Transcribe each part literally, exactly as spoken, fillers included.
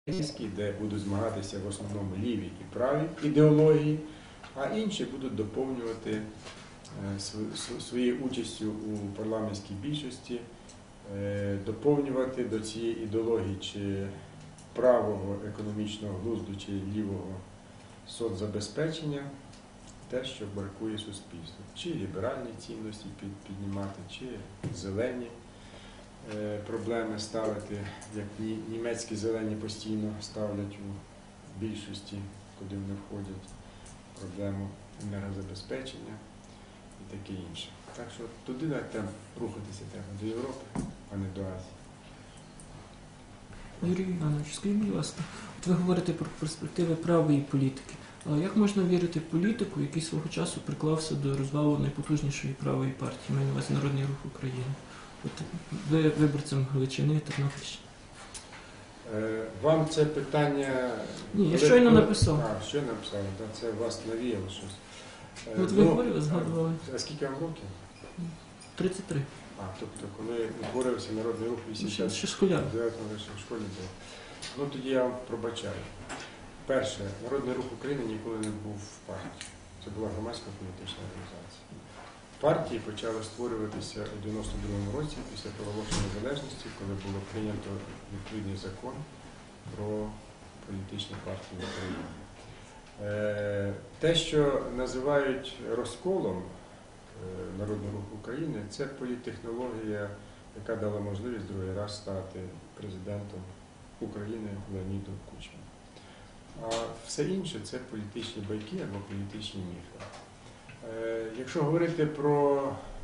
де будуть змагатися в основному ліві і праві ідеології, а інші будуть доповнювати своєю участю у парламентській більшості, доповнювати до цієї ідеології чи правого економічного глузду, чи лівого соцзабезпечення те, що бракує суспільству. Чи ліберальні цінності піднімати, чи зелені проблеми ставити, як німецькі зелені постійно ставлять у більшості, куди вони входять, проблему енергозабезпечення і таке інше. Так що туди треба рухатися треба, до Європи, а не до Азії. Юрій Іванович, скажіть, будь ласка, от ви говорите про перспективи правої політики. А як можна вірити політику, який свого часу приклався до розвалу найпотужнішої правої партії, маю на увазі Народний Рух України? От ви виборцем Галичини, Тернопільщини. Е, вам це питання... Ні, я щойно написав. А, щойно написали, так, це вас навіяло щось. Е, от ви ну, говорили, згадували. А скільки вам років? тридцять три. А, тобто, коли утворився Народний Рух вісімдесят... Ще школяр. В школі був. Ну, тоді я вам пробачаю. Перше, Народний Рух України ніколи не був в партії. Це була громадська політична організація. Партії почали створюватися у дев'яносто другому році після проголошення незалежності, коли було прийнято відповідний закон про політичні партії в Україні. Те, що називають розколом Народного Руху України, це політтехнологія, яка дала можливість другий раз стати президентом України Леоніду Кучмі. А все інше – це політичні байки або політичні міфи. Якщо говорити про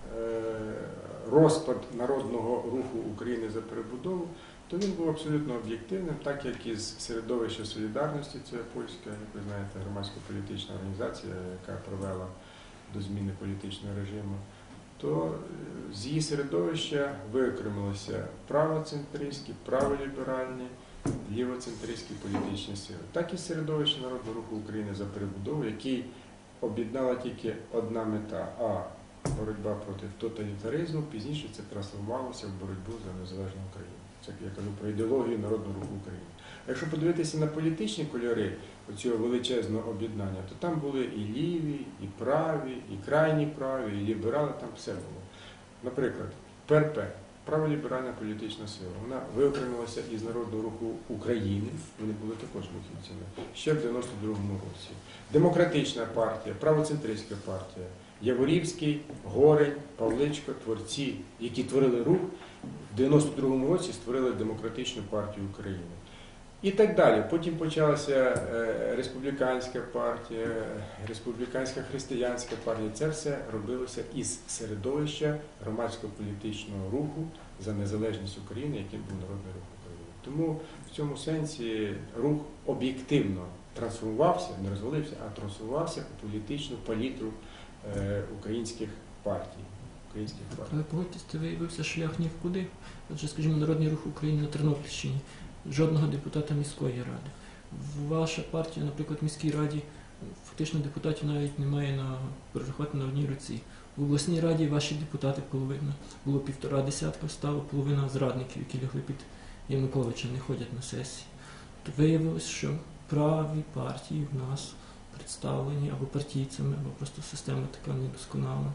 розпад Народного Руху України за перебудову, то він був абсолютно об'єктивним, так як із середовища Солідарності, це польська, як ви знаєте, громадсько-політична організація, яка провела до зміни політичного режиму, то з її середовища виокремилися правоцентристські, праволіберальні, лівоцентристські політичні сили. Так і середовище Народного Руху України за перебудову, який об'єднала тільки одна мета – а боротьба проти тоталітаризму, пізніше це трансформувалося в боротьбу за незалежну Україну. Це я кажу про ідеологію Народного Руху України. А якщо подивитися на політичні кольори цього величезного об'єднання, то там були і ліві, і праві, і крайні праві, і ліберали, там все було. Наприклад, ПРП – праволіберальна політична сила. Вона виокремилася із Народного Руху України, вони були також вихідцями, ще в дев'яносто другому році. Демократична партія, правоцентристська партія, Яворівський, Горень, Павличко, творці, які творили рух, в дев'яносто другому році створили Демократичну партію України. І так далі. Потім почалася республіканська партія, республіканська християнська партія. Це все робилося із середовища громадсько-політичного руху за незалежність України, яким був Народний Рух України. Тому в цьому сенсі рух об'єктивно трансформувався, не розвалився, а трансформувався у політичну палітру українських партій. Але погодьтесь, це виявився шлях ні в куди. Отже, скажімо, Народний Рух України на Тернопільщині. Жодного депутата міської ради. Ваша партія, наприклад, в міській раді, фактично депутатів навіть немає на перерахувати на одній руці. В обласній раді ваші депутати половина. Було півтора десятка, стало половина зрадників, які лягли під Януковича, не ходять на сесії. То виявилось, що праві партії в нас представлені або партійцями, або просто система така недосконала.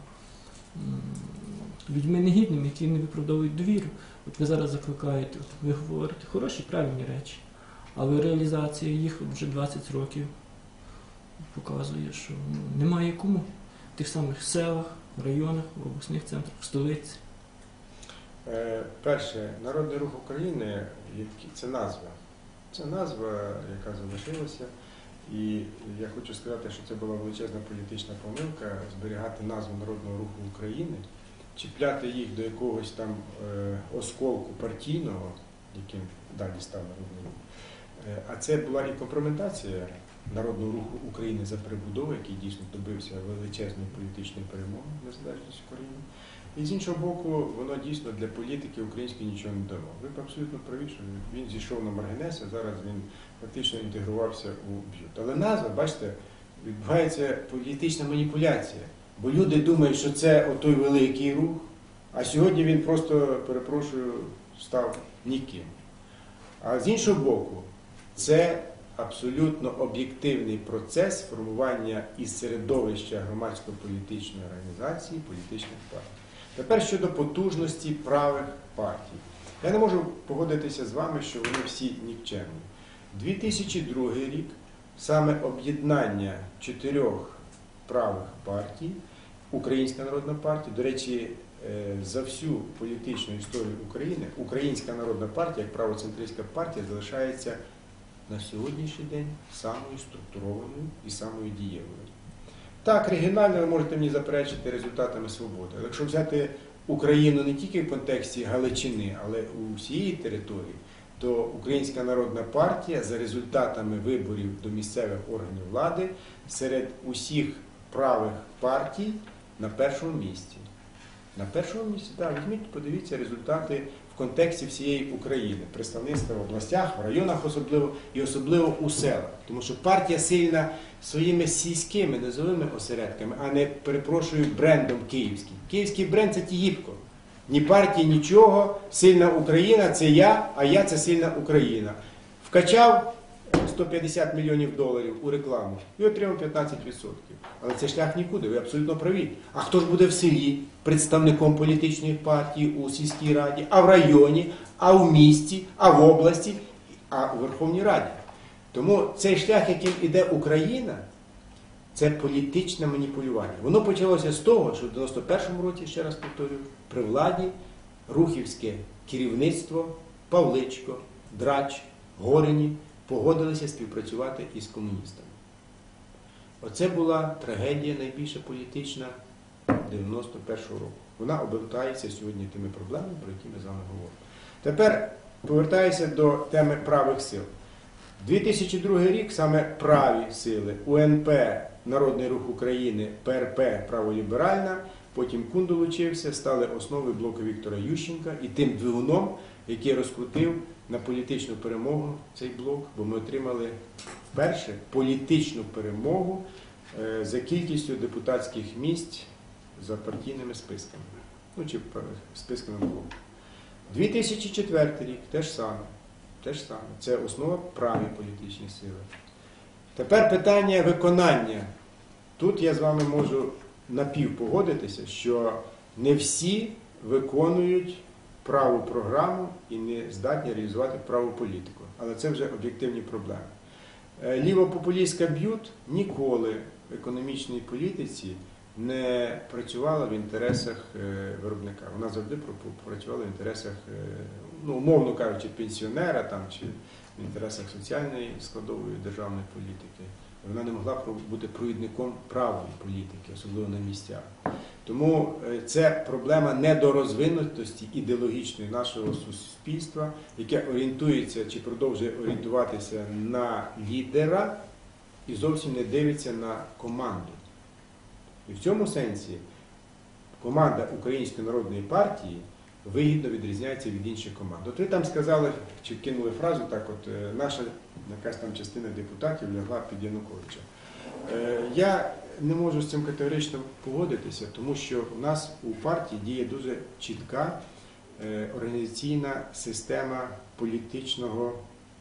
Людьми негідними, які не виправдовують довіру. От ви зараз закликаєте, от ви говорите хороші, правильні речі, але реалізація їх вже двадцять років показує, що ну, немає кому в тих самих селах, районах, в обласних центрах, в столиці. Перше, Народний Рух України – це назва. Це назва, яка залишилася. І я хочу сказати, що це була величезна політична помилка зберігати назву Народного Руху України, чіпляти їх до якогось там е, осколку партійного, яким далі став Народний Рух. Е, а це була і компрометація Народного Руху України за перебудову, який дійсно добився величезної політичної перемоги незалежності України. І з іншого боку, воно дійсно для політики української нічого не дало. Ви б абсолютно праві, що він зійшов на маргінес, а зараз він фактично інтегрувався у б'ют. Але назва, бачите, відбувається політична маніпуляція. Бо люди думають, що це отой великий рух, а сьогодні він просто, перепрошую, став ніким. А з іншого боку, Це абсолютно об'єктивний процес формування із середовища громадсько-політичної організації, політичних партій. Тепер щодо потужності правих партій. Я не можу погодитися з вами, що вони всі нікчемні. дві тисячі другий рік саме об'єднання чотирьох правих партій, Українська народна партія, до речі, за всю політичну історію України, Українська народна партія, як правоцентристська партія, залишається на сьогоднішній день самою структурованою і самою дієвою. Так, регіонально ви можете мені заперечити результатами свободи. Але якщо взяти Україну не тільки в контексті Галичини, але у всієї території, то Українська народна партія за результатами виборів до місцевих органів влади серед усіх правих партій на першому місці. На першому місці, так, візьміть, подивіться результати в контексті всієї України, представництва в областях, в районах особливо, і особливо у селах. Тому що партія сильна своїми сільськими низовими осередками, а не, перепрошую, брендом київським. Київський бренд – це Тігіпко. Ні партії, нічого, сильна Україна – це я, а я – це сильна Україна. Вкачав сто п'ятдесят мільйонів доларів у рекламу і отримав п'ятнадцять відсотків. Але це шлях нікуди, ви абсолютно праві. А хто ж буде в селі представником політичної партії у сільській раді, а в районі, а в місті, а в області, а у Верховній Раді? Тому цей шлях, яким іде Україна, це політичне маніпулювання. Воно почалося з того, що в дев'яносто першому році, ще раз повторюю, при владі рухівське керівництво, Павличко, Драч, Горині погодилися співпрацювати із комуністами. Оце була трагедія найбільша політична дев'яносто першого року. Вона обертається сьогодні тими проблемами, про які ми з вами говоримо. Тепер повертаюся до теми правих сил. дві тисячі другий рік саме праві сили У Ен Пе, Народний Рух України, Пе Ер Пе, праволіберальна, потім Кун долучився, стали основою блоку Віктора Ющенка і тим двигуном, який розкрутив на політичну перемогу цей блок, бо ми отримали вперше політичну перемогу за кількістю депутатських місць за партійними списками. Ну, чи списками блоку. дві тисячі четвертий рік теж саме. Теж саме. Це основа праві політичні сили. Тепер питання виконання. Тут я з вами можу напівпогодитися, що не всі виконують праву програму і не здатні реалізувати праву політику. Але це вже об'єктивні проблеми. Лівопопулістська б'ют ніколи в економічній політиці не працювала в інтересах виробника. Вона завжди працювала в інтересах, ну, умовно кажучи, пенсіонера там, чи в інтересах соціальної складової державної політики. Вона не могла бути провідником правої політики, особливо на місцях. Тому це проблема недорозвинутості ідеологічної нашого суспільства, яке орієнтується чи продовжує орієнтуватися на лідера і зовсім не дивиться на команду. І в цьому сенсі команда Української народної партії вигідно відрізняється від інших команд. От ви там сказали, чи кинули фразу, так от, наша якась там частина депутатів лягла під Януковича. Я не можу з цим категорично погодитися, тому що в нас у партії діє дуже чітка організаційна система політичного,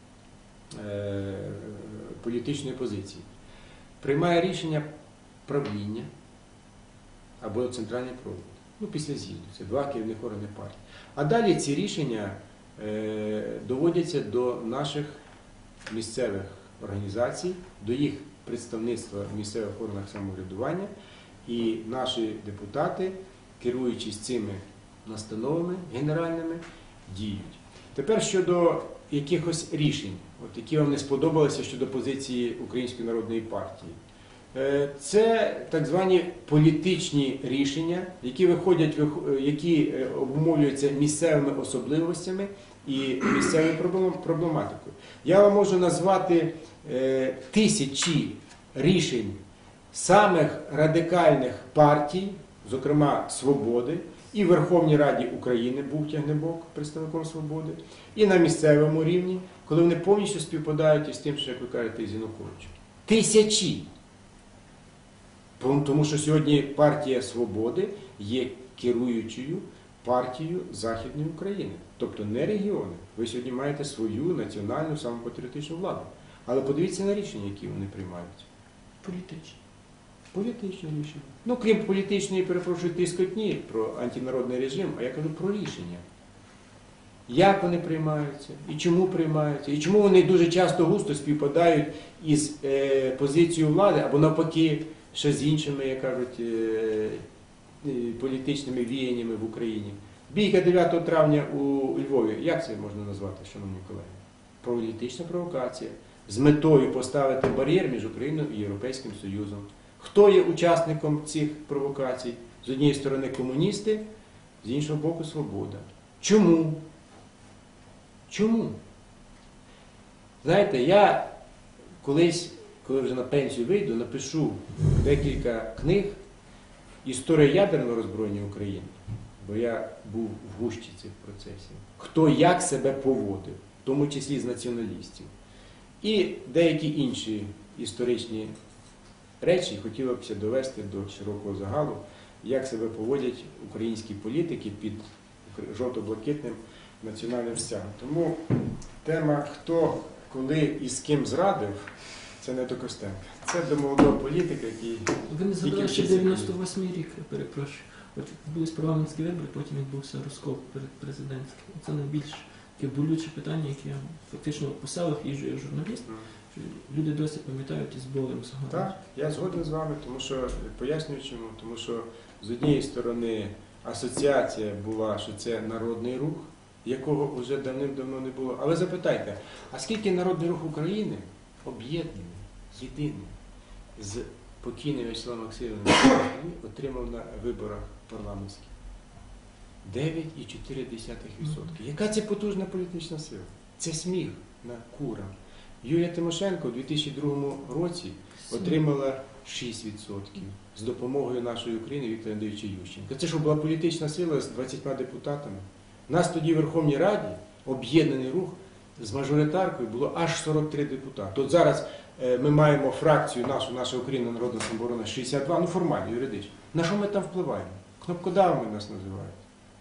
політичної позиції. Приймає рішення правління або центральний провід. Ну, після з'їзду. Це два керівних органи партії. А далі ці рішення е, доводяться до наших місцевих організацій, до їх представництва в місцевих органах самоврядування, і наші депутати, керуючись цими настановами генеральними, діють. Тепер щодо якихось рішень, от які вам не сподобалися щодо позиції Української народної партії. Це так звані політичні рішення, які виходять, які обумовлюються місцевими особливостями і місцевою проблематикою. Я вам можу назвати тисячі рішень самих радикальних партій, зокрема «Свободи», і в Верховній Раді України був Тягнебок представником «Свободи», і на місцевому рівні, коли вони повністю співпадають із тим, що, як ви кажете, із Януковичем. Тисячі! Тому що сьогодні партія «Свободи» є керуючою партію Західної України, тобто не регіони. Ви сьогодні маєте свою національну самопатріотичну владу. Але подивіться на рішення, які вони приймають. Політично. Політичні рішення. Ну, крім політичної, перепрошую, тискотні про антинародний режим, а я кажу про рішення. Як вони приймаються, і чому приймаються, і чому вони дуже часто густо співпадають із е, позицією влади, або навпаки, ще з іншими, як кажуть, е, е, політичними віяннями в Україні. Бійка дев'ятого травня у Львові, як це можна назвати, шановні колеги? Політична провокація з метою поставити бар'єр між Україною і Європейським Союзом. Хто є учасником цих провокацій? З однієї сторони комуністи, з іншого боку свобода. Чому? Чому? Знаєте, я колись, коли вже на пенсію вийду, напишу декілька книг «Історія ядерного роззброєння України», бо я був в гущі цих процесів. Хто як себе поводив, в тому числі з націоналістів. І деякі інші історичні речі хотілося б довести до широкого загалу, як себе поводять українські політики під жовто-блакитним національним стягом. Тому тема «Хто, коли і з ким зрадив» – це не до Костенка. Це до молодого політика, який... Ви не згадали тільки ще вчиться дев'яносто восьмий рік, я перепрошую. От відбулись парламентські вибори, потім відбувся розкол перед президентським. Це найбільш таке болюче питання, яке я фактично по селах їжджу як журналіст. що Люди досі пам'ятають із болем згадують. Так, я згоден з вами, тому що, пояснюю чому, тому що з однієї сторони асоціація була, що це народний рух, якого вже давним-давно не було. Але запитайте, а скільки Народний рух України об'єднаний, єдиний, з покійним В'ячеславом Максимовичем отримав на виборах парламентських? дев'ять цілих чотири десятих відсотка. Яка це потужна політична сила? Це сміх на курам. Юлія Тимошенко у дві тисячі другому році отримала шість відсотків з допомогою нашої України Віктора Андрійовича Ющенка. Це що, була політична сила з двадцятьма депутатами? У нас тоді в Верховній Раді об'єднаний рух з мажоритаркою було аж сорок три депутати. От зараз е, ми маємо фракцію нашу, наша Україна Народна самооборона шістдесят два, ну формально, юридично. На що ми там впливаємо? Кнопкодавами нас називають.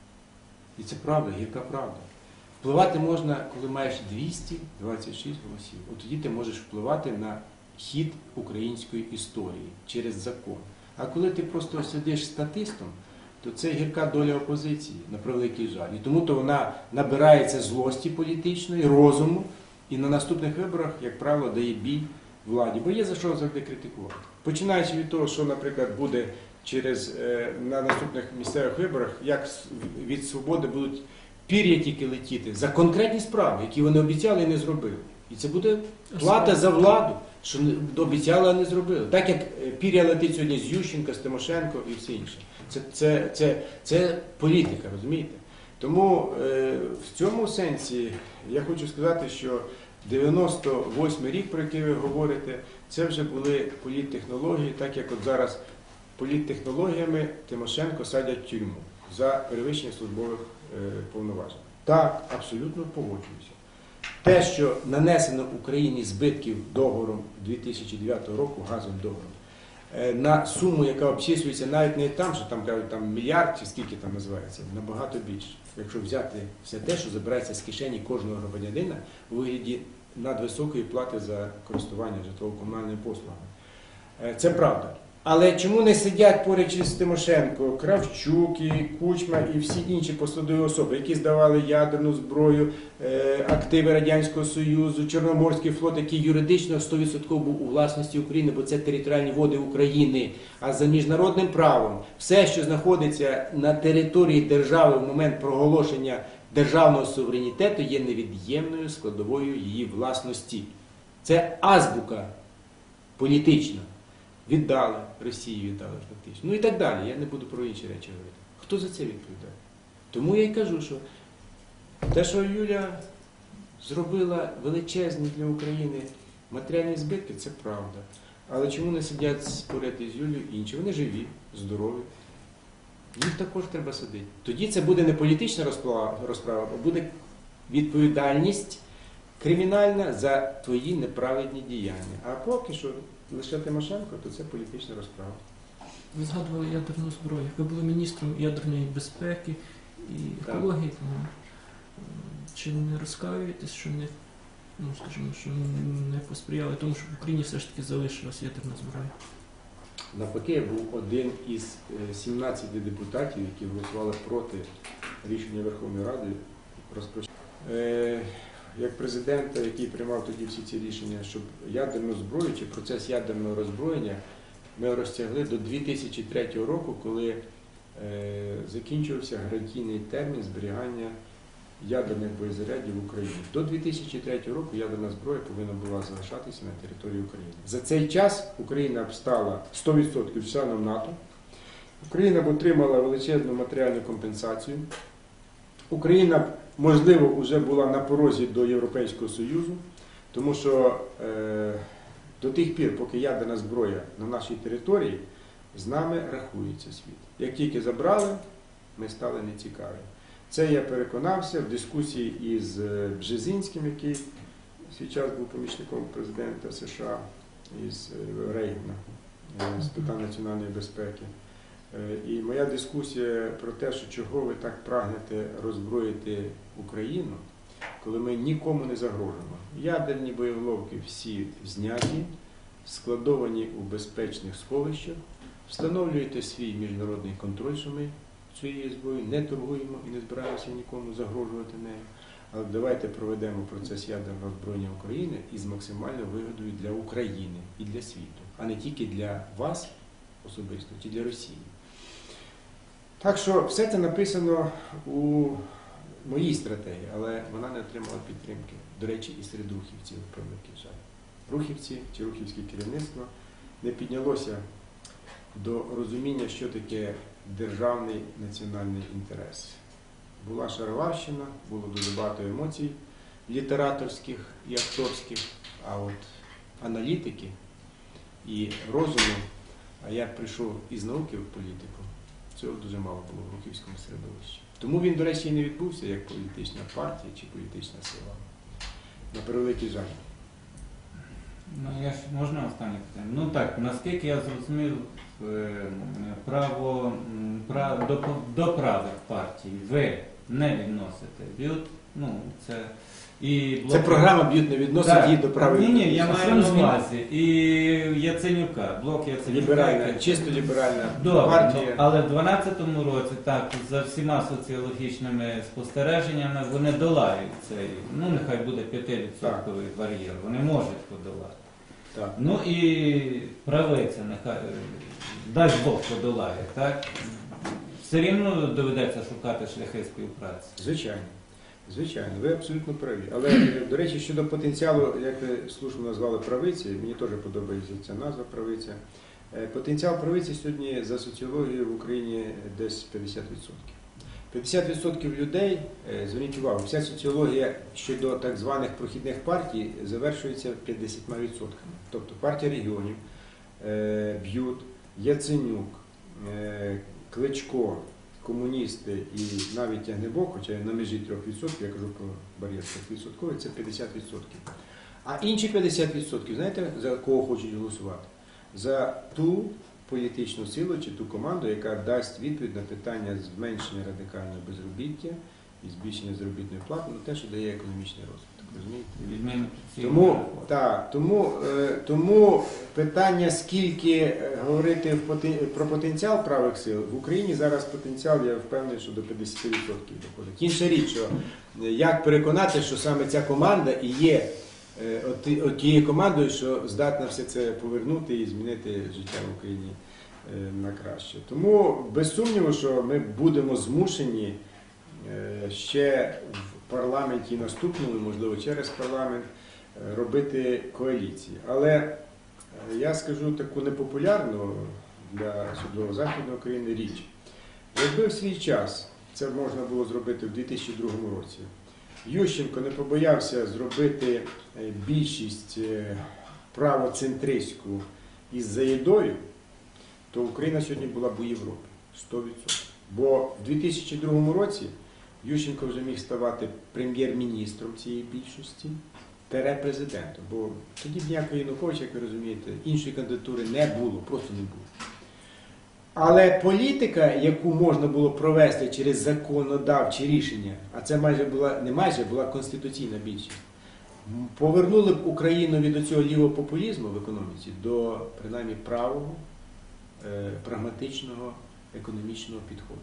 І це правда, гірка правда. Впливати можна, коли маєш двісті двадцять шість голосів. От тоді ти можеш впливати на хід української історії через закон. А коли ти просто сидиш статистом, то це гірка доля опозиції, на превеликий жаль. І тому то вона набирається злості політичної, розуму, і на наступних виборах, як правило, дає бій владі. Бо є за що завжди критикувати. Починаючи від того, що, наприклад, буде через, на наступних місцевих виборах, як від свободи будуть пір'я тільки летіти за конкретні справи, які вони обіцяли і не зробили. І це буде плата за владу, що обіцяли, а не зробили. Так як пір'я летить сьогодні з Ющенка, з Тимошенко і все інше. Це, це, це, це політика, розумієте? Тому е, в цьому сенсі я хочу сказати, що дев'яносто восьмий рік, про який ви говорите, це вже були політтехнології, так як от зараз політтехнологіями Тимошенко садять в тюрму за перевищення службових е, повноважень. Так, абсолютно погоджуюся. Те, що нанесено Україні збитків договором дві тисячі дев'ятого року, газовим договором, е, на суму, яка обчислюється навіть не там, що там кажуть там мільярд чи скільки там називається, набагато більше. Якщо взяти все те, що забирається з кишені кожного громадянина у вигляді надвисокої плати за користування житлово-комунальними послугами. Е, це правда. Але чому не сидять поряд із Тимошенко Кравчук, і Кучма і всі інші посадові особи, які здавали ядерну зброю, активи Радянського Союзу, Чорноморський флот, який юридично сто відсотків був у власності України, бо це територіальні води України, а за міжнародним правом все, що знаходиться на території держави в момент проголошення державного суверенітету, є невід'ємною складовою її власності. Це азбука політична. Віддали, Росії віддали фактично. Ну і так далі. Я не буду про інші речі говорити. Хто за це відповідає? Тому я й кажу, що те, що Юля зробила величезні для України матеріальні збитки, це правда. Але чому не сидять поряд із Юлією інші? Вони живі, здорові. Їх також треба садити. Тоді це буде не політична розправа, а буде відповідальність кримінальна за твої неправедні діяння. А поки що лише Тимошенко, то це політична розправа. Ви згадували ядерну зброю. Ви були міністром ядерної безпеки і Так. екології. Тому, м, чи не розкаюєтесь, що не, ну, скажімо, що не посприяли тому, що в Україні все ж таки залишилась ядерна зброя? Навпаки, я був один із е, сімнадцяти депутатів, які голосували проти рішення Верховної Ради розпочати. Е, Як президента, який приймав тоді всі ці рішення, щоб ядерну зброю чи процес ядерного роззброєння ми розтягли до дві тисячі третього року, коли е, закінчувався гарантійний термін зберігання ядерних боєзарядів в Україні. До дві тисячі третього року ядерна зброя повинна була залишатися на території України. За цей час Україна б стала сто відсотків членом НАТО, Україна б отримала величезну матеріальну компенсацію, Україна б, можливо, вже була на порозі до Європейського Союзу, тому що е, до тих пір, поки ядерна зброя на нашій території, з нами рахується світ. Як тільки забрали, ми стали нецікаві. Це я переконався в дискусії із Бжезинським, який в свій час був помічником президента США, із Рейгана, з питань національної безпеки. І моя дискусія про те, що чого ви так прагнете роззброїти Україну, коли ми нікому не загрожуємо. Ядерні боєголовки всі зняті, складовані у безпечних сховищах, встановлюєте свій міжнародний контроль, що ми цією зброєю не торгуємо і не збираємося нікому загрожувати нею. Але давайте проведемо процес ядерного озброєння України із максимальною вигодою для України і для світу, а не тільки для вас особисто, чи для Росії. Так що все це написано у моїй стратегії, але вона не отримала підтримки, до речі, і серед рухівців, превеликий жаль. Рухівці чи рухівське керівництво не піднялося до розуміння, що таке державний національний інтерес. Була шароварщина, було дуже багато емоцій літераторських і акторських, а от аналітики і розуму, а я прийшов із науки в політику, цього дуже мало було в рухівському середовищі. Тому він, до речі, і не відбувся як політична партія чи політична сила. На превеликий жаль. Ну, я ж можна останнє питання? Ну так, наскільки я зрозумів, е, право, м, право до, до правих партій ви не відносите. Б'ют, ну, це і блок... Це програма «Б'ют» не відносить Так. її до правої. Ні, ні, я А маю на змін? увазі. І Яценюка, блок Яценюка. Ліберальна, який- чисто ліберальна Добре, ну, партія. але в дванадцятому році, так, за всіма соціологічними спостереженнями, вони долають цей, ну нехай буде п'ятивідсотковий бар'єр, вони можуть подолати. Так. Ну і правиця, нехай, е, дасть Бог подолає, так? Все рівно доведеться шукати шляхи співпраці. Звичайно. Звичайно, ви абсолютно праві. Але, до речі, щодо потенціалу, як ви слушно назвали правиці, мені теж подобається ця назва правиця. Е, Потенціал правиці сьогодні за соціологією в Україні десь п'ятдесят відсотків. п'ятдесят відсотків людей, е, зверніть увагу, вся соціологія щодо так званих прохідних партій завершується п'ятдесятьма відсотками. Тобто партія регіонів, е, Б'ют, Яценюк, е, Кличко, комуністи і навіть Тягнебок, хоча на межі трьох відсотків, я кажу про бар'єр трьох відсотків, це п'ятдесят відсотків. А інші п'ятдесят відсотків, знаєте, за кого хочуть голосувати? За ту політичну силу чи ту команду, яка дасть відповідь на питання зменшення радикального безробіття і збільшення заробітної плати, на те, що дає економічний розвиток. Розумієте? Відміну пенсійного Тому, переходу. так, тому, е, тому питання, скільки е, говорити в поте- про потенціал правих сил, в Україні зараз потенціал, я впевнений, що до п'ятдесят відсотків доходить. Інша річ, що е, як переконати, що саме ця команда і є е, от, ті- от тією командою, що здатна все це повернути і змінити життя в Україні е, на краще. Тому, без сумніву, що ми будемо змушені е, ще в парламенті наступному, можливо, через парламент, е, робити коаліції. Але е, я скажу таку непопулярну для Західної України річ. Якби в свій час це можна було зробити в дві тисячі другому році, Ющенко не побоявся зробити е, більшість е, правоцентристську із Заєдою, то Україна сьогодні була б у Європі сто відсотків. Бо в дві тисячі другому році Ющенко вже міг ставати прем'єр-міністром цієї більшості, тере президентом. Бо тоді б ніякого Януковича, як ви розумієте, іншої кандидатури не було, просто не було. Але політика, яку можна було провести через законодавчі рішення, а це майже була, не майже, була конституційна більшість, повернули б Україну від оцього лівого популізму в економіці до, принаймні, правого, е, прагматичного, економічного підходу.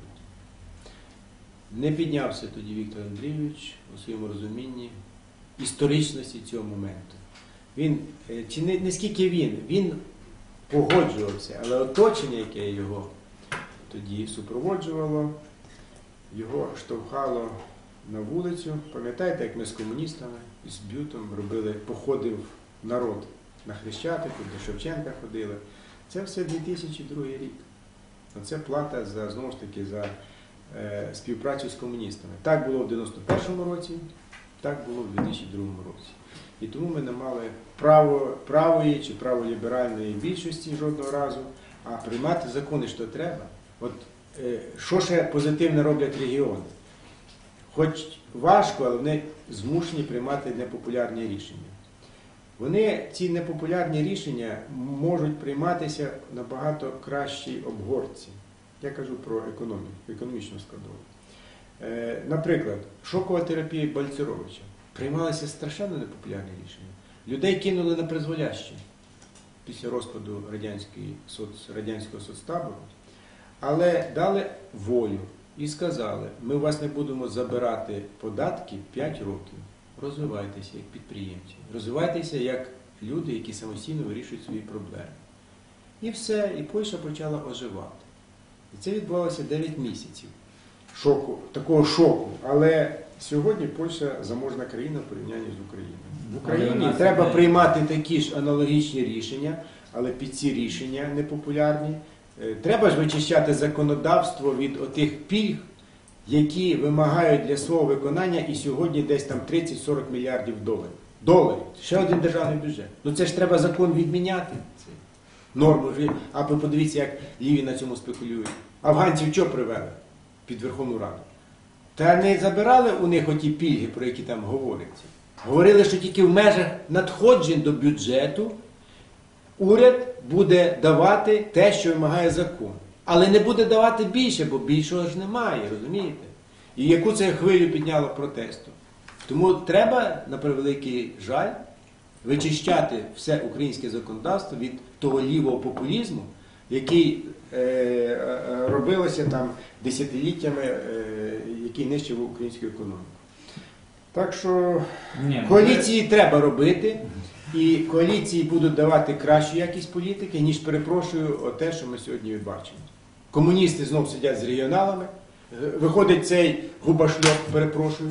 Не піднявся тоді Віктор Андрійович у своєму розумінні історичності цього моменту. Він, е, чи не, не скільки він, він погоджувався, але оточення, яке його тоді супроводжувало, його штовхало на вулицю. Пам'ятаєте, як ми з комуністами і з Бютом робили, походив народ на Хрещатику, до Шевченка ходили. Це все дві тисячі другий рік. Оце плата за, знову ж таки, за е, співпрацю з комуністами. Так було в дев'яносто першому році, так було в дві тисячі другому році. І тому ми не мали право, правої чи праволіберальної більшості жодного разу, а приймати закони, що треба. От е, що ще позитивне роблять регіони? Хоч важко, але вони змушені приймати непопулярні рішення. Вони, ці непопулярні рішення, можуть прийматися набагато кращій обгорці. Я кажу про економіку, економічну складову. Е, наприклад, шокова терапія Бальцеровича. Приймалися страшенно непопулярні рішення. Людей кинули на призволяще після розпаду радянської, соц, радянського соцтабору, але дали волю і сказали, ми у вас не будемо забирати податки п'ять років. Розвивайтеся як підприємці, розвивайтеся як люди, які самостійно вирішують свої проблеми. І все, і Польща почала оживати. І це відбувалося дев'ять місяців. Шоку, такого шоку. Але сьогодні Польща заможна країна в порівнянні з Україною. В Україні треба приймати такі ж аналогічні рішення, але під ці рішення непопулярні. Треба ж вичищати законодавство від отих пільг, які вимагають для свого виконання і сьогодні десь там тридцять-сорок мільярдів доларів. Доларів. Ще один державний бюджет. Ну це ж треба закон відміняти. Це норму. А ви подивіться, як ліві на цьому спекулюють. Афганців що привели під Верховну Раду? Та не забирали у них оті пільги, про які там говориться. Говорили, що тільки в межах надходжень до бюджету уряд буде давати те, що вимагає закон. Але не буде давати більше, бо більшого ж немає, розумієте? І яку це хвилю підняло протесту. Тому треба, на превеликий жаль, вичищати все українське законодавство від того лівого популізму, який е, е, робилося там десятиліттями, е, який нищив українську економіку. Так що Ні, коаліції ви... треба робити, і коаліції будуть давати кращу якість політики, ніж, перепрошую, те, що ми сьогодні бачимо. Комуністи знов сидять з регіоналами, виходить цей губашльок, перепрошую,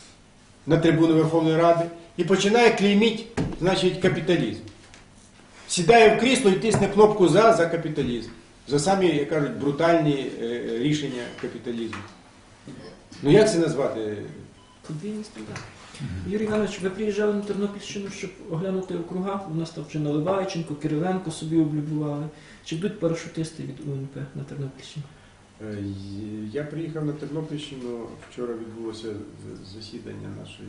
на трибуну Верховної Ради і починає клейміть, значить, капіталізм. Сідає в крісло і тисне кнопку «За» за капіталізм. За самі, як кажуть, брутальні е, рішення капіталізму. Ну як це назвати? Подвійний стандарт. Юрій Іванович, ви приїжджали на Тернопільщину, щоб оглянути округа. У нас там вже Наливайченко, Кириленко собі облюбували. Чи будуть парашутисти від УНП на Тернопільщину? Я приїхав на Тернопільщину, вчора відбулося засідання нашої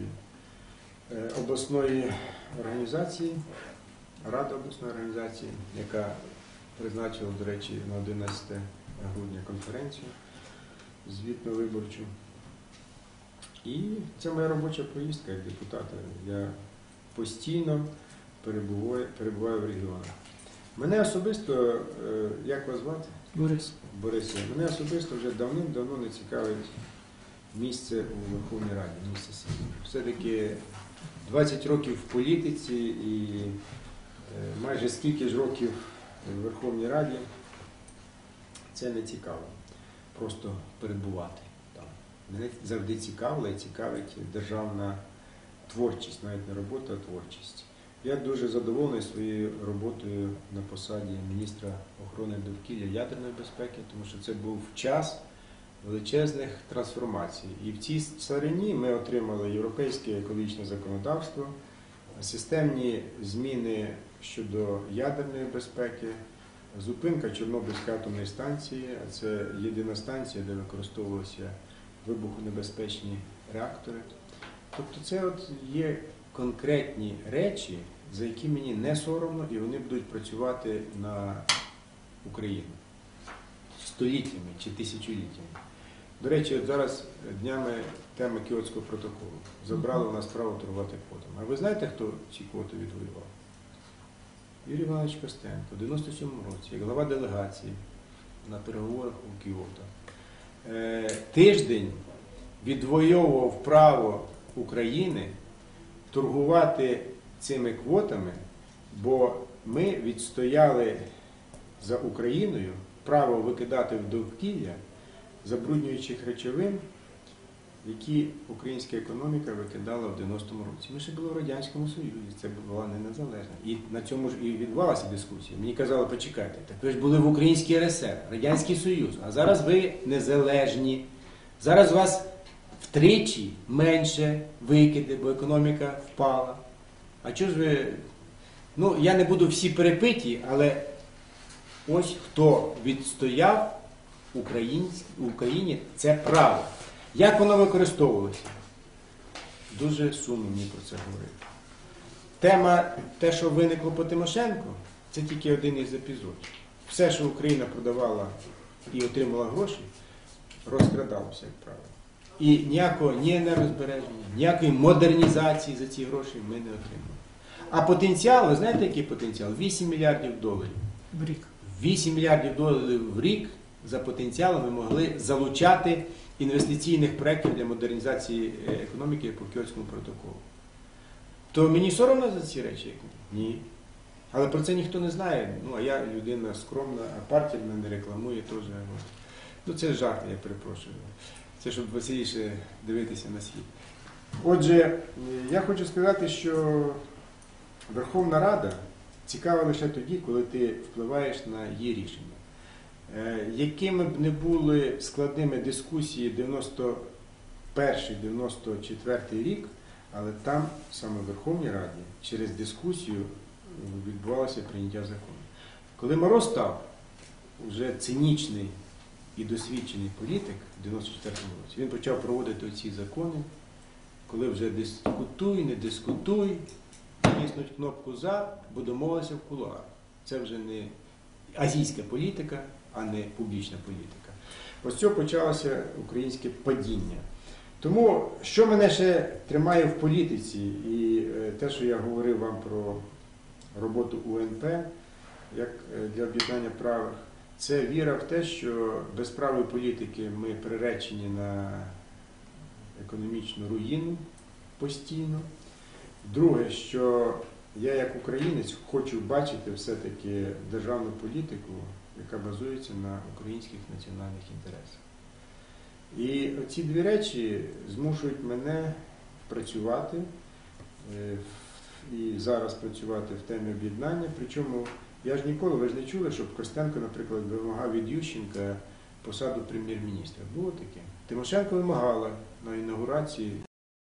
обласної організації, Ради обласної організації, яка призначила, до речі, на одинадцяте грудня конференцію звітно-виборчу. І це моя робоча поїздка як депутата. Я постійно перебуваю, перебуваю в регіонах. Мене особисто, як вас звати? Борис. Борис, мене особисто вже давним-давно не цікавить місце у Верховній Раді, місце саме. Все-таки двадцять років в політиці і майже скільки ж років в Верховній Раді, це не цікаво. Просто перебувати там. Мене завжди цікавила і цікавить державна творчість, навіть не робота, а творчість. Я дуже задоволений своєю роботою на посаді міністра охорони довкілля ядерної безпеки, тому що це був час величезних трансформацій. І в цій царині ми отримали європейське екологічне законодавство, системні зміни щодо ядерної безпеки, зупинка Чорнобильської атомної станції, а це єдина станція, де використовувалися вибухонебезпечні реактори. Тобто це от є конкретні речі, за які мені не соромно, і вони будуть працювати на Україну. століттями чи тисячоліттями. До речі, от зараз днями теми Кіотського протоколу. Забрали у нас право торгувати квотами. А ви знаєте, хто ці квоти відвоював? Юрій Іванович Костенко в дев'яносто сьомому році, як глава делегації на переговорах у Кіото. Е, тиждень відвоював право України торгувати цими квотами, бо ми відстояли за Україною право викидати в довкілля забруднюючих речовин, які українська економіка викидала в дев'яностому році. Ми ще були в Радянському Союзі, це була не незалежна. І на цьому ж і відбувалася дискусія. Мені казали, почекайте, так ви ж були в Українській ер ес ер, Радянський Союз, а зараз ви незалежні. Зараз у вас втричі менше викиди, бо економіка впала. А чого ж ви... Ну, я не буду всі перепиті, але ось хто відстояв в Україні це право. Як воно використовувалося? Дуже сумно мені про це говорити. Тема, те, що виникло по Тимошенко, це тільки один із епізодів. Все, що Україна продавала і отримала гроші, розкрадалося, як правило. І ніякого ні енергозбереження, ніякої модернізації за ці гроші ми не отримали. А потенціал, ви знаєте, який потенціал? вісім мільярдів доларів. В рік. вісім мільярдів доларів в рік за потенціалом ми могли залучати інвестиційних проєктів для модернізації економіки по Кіотському протоколу. То мені соромно за ці речі? Ні. Але про це ніхто не знає. Ну, а я людина скромна, а партія мене рекламує теж. Ну, це жарт, я перепрошую. Це щоб веселіше дивитися на світ. Отже, я хочу сказати, що Верховна Рада цікава лише тоді, коли ти впливаєш на її рішення. Якими б не були складними дискусії дев'яносто перший дев'яносто четвертий рік, але там, саме в Верховній Раді, через дискусію відбувалося прийняття закону. Коли Мороз став вже цинічний і досвідчений політик в дев'яносто четвертому році, він почав проводити ці закони, коли вже дискутуй, не дискутуй, натиснуть кнопку «За», бо домовилися в кулуарах. Це вже не азійська політика, а не публічна політика. Ось цього почалося українське падіння. Тому, що мене ще тримає в політиці, і те, що я говорив вам про роботу у ен пе, як для об'єднання правих, це віра в те, що без правої політики ми приречені на економічну руїну постійно. Друге, що я як українець хочу бачити все-таки державну політику, яка базується на українських національних інтересах. І ці дві речі змушують мене працювати і зараз працювати в темі об'єднання. Причому я ж ніколи, ви ж не чули, щоб Костенко, наприклад, вимагав від Ющенка посаду прем'єр-міністра. Було таке. Тимошенко вимагала на інаугурації